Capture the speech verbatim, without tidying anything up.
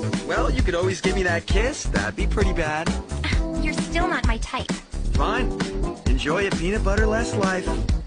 Well, you could always give me that kiss. That'd be pretty bad. You're still not my type. Fine. Enjoy a peanut butter less life.